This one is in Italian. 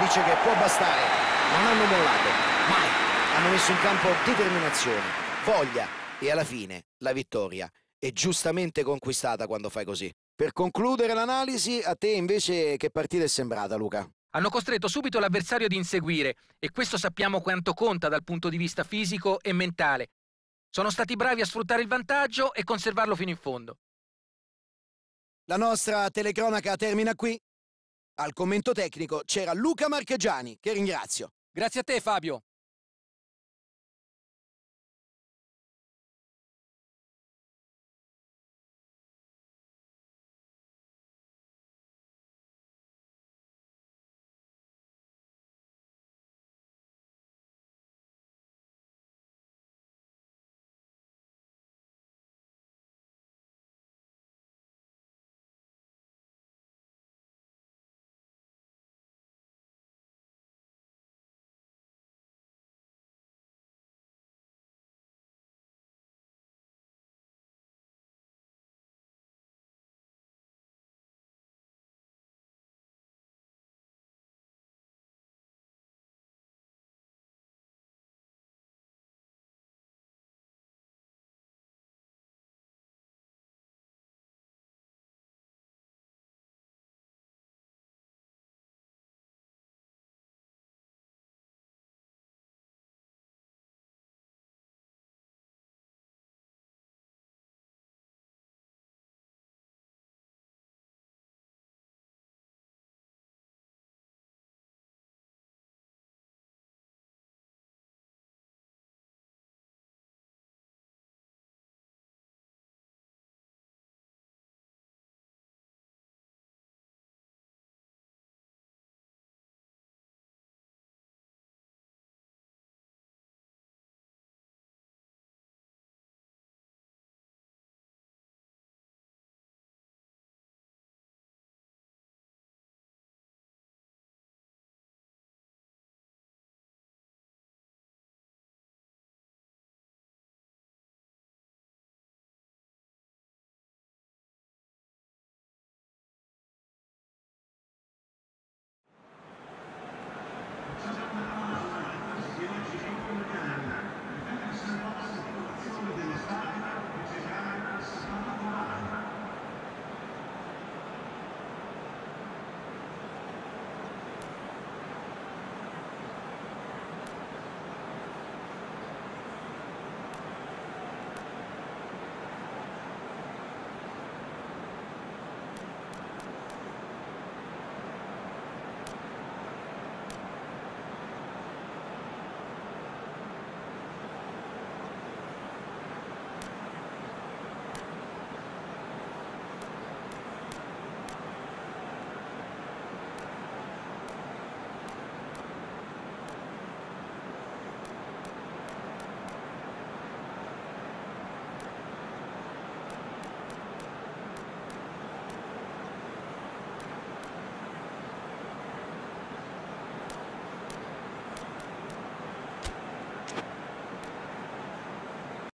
dice che può bastare. Non hanno mollato, mai. Hanno messo in campo determinazione, voglia e alla fine la vittoria è giustamente conquistata quando fai così. Per concludere l'analisi, a te invece che partita è sembrata, Luca? Hanno costretto subito l'avversario ad inseguire e questo sappiamo quanto conta dal punto di vista fisico e mentale. Sono stati bravi a sfruttare il vantaggio e conservarlo fino in fondo. La nostra telecronaca termina qui. Al commento tecnico c'era Luca Marchegiani, che ringrazio. Grazie a te, Fabio.